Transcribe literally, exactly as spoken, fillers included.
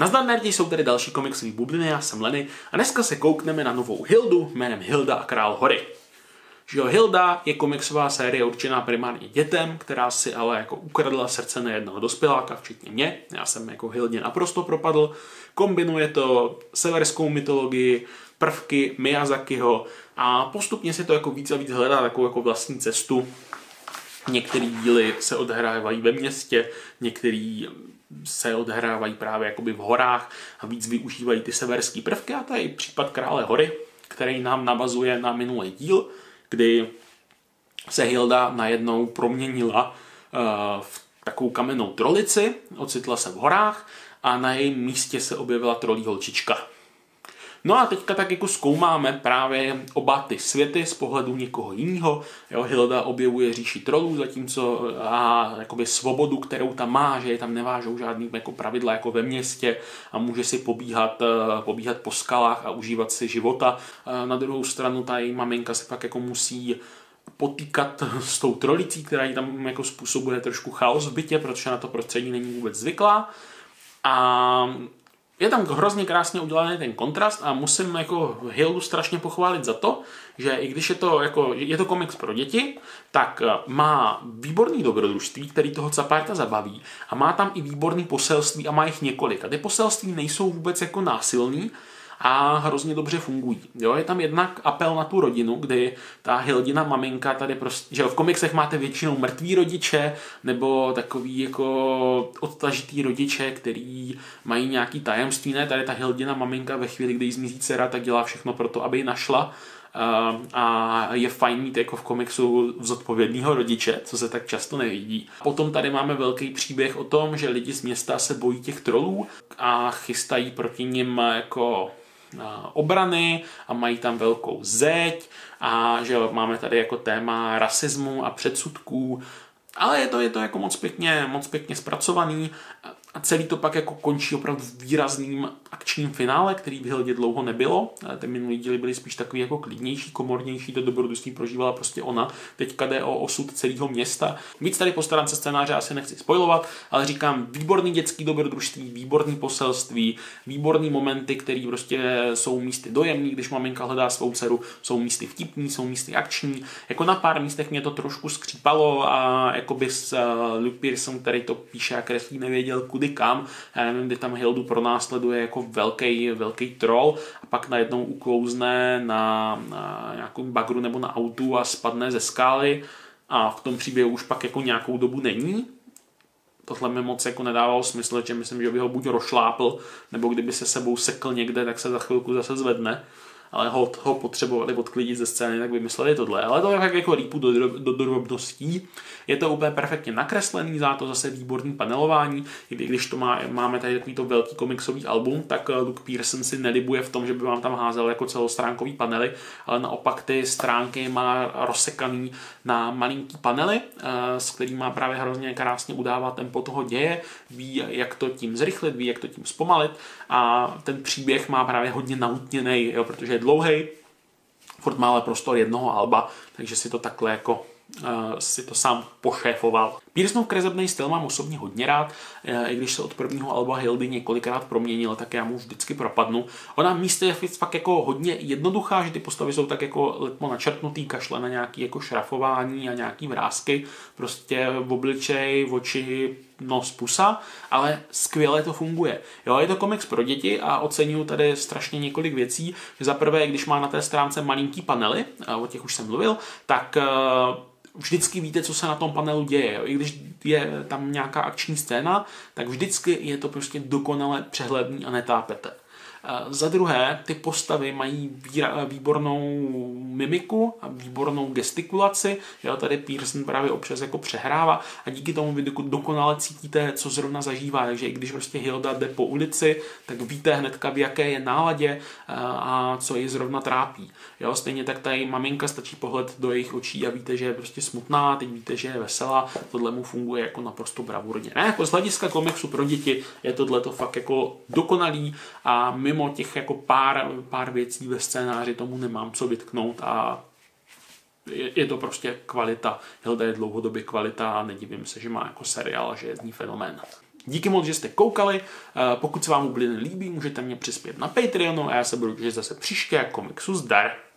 Nazdar nerdi, jsou tady další komiksové bubliny, já jsem Lenny a dneska se koukneme na novou Hildu jménem Hilda a král hory. Že jo, Hilda je komiksová série určená primárně dětem, která si ale jako ukradla srdce nejednoho dospěláka, včetně mě. Já jsem jako Hildě naprosto propadl. Kombinuje to severskou mytologii, prvky Miyazakiho a postupně si to jako víc a víc hledá takovou jako vlastní cestu. Některé díly se odehrávají ve městě, některé se odehrávají právě jakoby v horách a víc využívají ty severské prvky. A to je případ Krále hory, který nám navazuje na minulý díl, kdy se Hilda najednou proměnila v takovou kamennou trolici, ocitla se v horách a na jejím místě se objevila trolí holčička. No a teďka tak jako zkoumáme právě oba ty světy z pohledu někoho jiného. Jo, Hilda objevuje říši trolů, zatímco a jakoby svobodu, kterou tam má, že je tam nevážou žádný jako pravidla jako ve městě a může si pobíhat, pobíhat po skalách a užívat si života. Na druhou stranu ta její maminka se pak jako musí potýkat s tou trolicí, která jí tam jako způsobuje trošku chaos v bytě, protože na to prostředí není vůbec zvyklá. A je tam hrozně krásně udělaný ten kontrast a musím jako Hildu strašně pochválit za to, že i když je to, jako, je to komiks pro děti, tak má výborný dobrodružství, který toho capárka zabaví a má tam i výborný poselství a má jich několik. A ty poselství nejsou vůbec jako násilný a hrozně dobře fungují. Jo, je tam jednak apel na tu rodinu, kdy ta Hildina maminka tady prostě, že v komiksech máte většinou mrtví rodiče nebo takový jako odtažitý rodiče, který mají nějaký tajemství. Ne, tady ta Hildina maminka ve chvíli, kdy jí zmizí dcera, tak dělá všechno pro to, aby ji našla. A je fajn mít jako v komiksu zodpovědného rodiče, co se tak často nevidí. Potom tady máme velký příběh o tom, že lidi z města se bojí těch trolů a chystají proti nim jako obrany a mají tam velkou zeď a že máme tady jako téma rasismu a předsudků, ale je to, je to jako moc pěkně, moc pěkně zpracovaný a celý to pak jako končí opravdu výrazným akčním finále, který v Hildě dlouho nebylo. Ty minulý díly byly spíš takový jako klidnější, komornější, to dobrodružství prožívala prostě ona. Teďka jde o osud celého města. Víc tady po stránce scénáře asi nechci spoilovat, ale říkám, výborný dětský dobrodružství, výborný poselství, výborný momenty, které prostě jsou místy dojemný, když maminka hledá svou dceru, jsou místy vtipný, jsou místy akční. Jako na pár místech mě to trošku skřípalo a jakoby s uh, Luke Pearson, který to píše a kreslí, nevěděl kudy kam. Já nevím, kdy tam Hildu pronásleduje jako velký, velký troll a pak najednou uklouzne na, na nějakou bagru nebo na autu a spadne ze skály a v tom příběhu už pak jako nějakou dobu není. Tohle mi moc jako nedávalo smysl, že myslím, že by ho buď rošlápl, nebo kdyby se sebou sekl někde, tak se za chvilku zase zvedne. Ale ho, ho potřebovali odklidit ze scény, tak vymysleli tohle. Ale to je fakt jako rýpu do, do drobností. Je to úplně perfektně nakreslený, za to zase výborný panelování. I když to má, máme tady takovýto velký komiksový album, tak Luke Pearson si nelibuje v tom, že by vám tam házel jako celostránkový panely, ale naopak ty stránky má rozsekaný na malinký panely, s kterým má právě hrozně krásně udává tempo toho děje, ví, jak to tím zrychlit, ví, jak to tím zpomalit a ten příběh má právě hodně nautněnej, jo, protože je dlouhej, furt má ale prostor jednoho alba, takže si to takhle jako Uh, si to sám pošéfoval. Pearsonův kresebný styl mám osobně hodně rád, uh, i když se od prvního alba Hildy několikrát proměnil, tak já mu vždycky propadnu. Ona místy je fakt jako hodně jednoduchá, že ty postavy jsou tak jako letmo načrtnutý, kašle na nějaký jako šrafování a nějaký vrásky, prostě v obličej, v oči, nos, pusa, ale skvěle to funguje. Jo, je to komiks pro děti a oceňuju tady strašně několik věcí. Za prvé, když má na té stránce malinký panely, o těch už jsem mluvil, tak uh, vždycky víte, co se na tom panelu děje. Jo. I když je tam nějaká akční scéna, tak vždycky je to prostě dokonale přehledný a netápete. Za druhé, ty postavy mají výbornou mimiku a výbornou gestikulaci. Jo, tady Pearson právě občas jako přehrává a díky tomu vy dokonale cítíte, co zrovna zažívá. Takže i když prostě Hilda jde po ulici, tak víte hnedka, v jaké je náladě a co ji zrovna trápí. Jo, stejně tak tady maminka, stačí pohled do jejich očí a víte, že je prostě smutná, teď víte, že je veselá. Tohle mu funguje jako naprosto bravurně. Ne, jako z hlediska komiksu pro děti je tohleto fakt jako dokonalý a mimo těch jako pár, pár věcí ve scénáři tomu nemám co vytknout a je, je to prostě kvalita. Hilda je dlouhodobě kvalita a nedivím se, že má jako seriál, že je z ní fenomén. Díky moc, že jste koukali. Pokud se vám bubliny líbí, můžete mě přispět na Patreonu a já se budu těšit zase příště. Komiksu zdar.